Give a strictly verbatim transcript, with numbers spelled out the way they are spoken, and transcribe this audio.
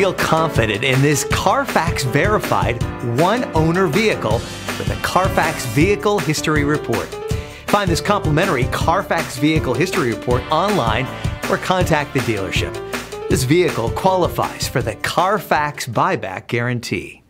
feel confident in this Carfax verified one-owner vehicle with a Carfax Vehicle History Report. Find this complimentary Carfax Vehicle History Report online or contact the dealership. This vehicle qualifies for the Carfax Buyback Guarantee.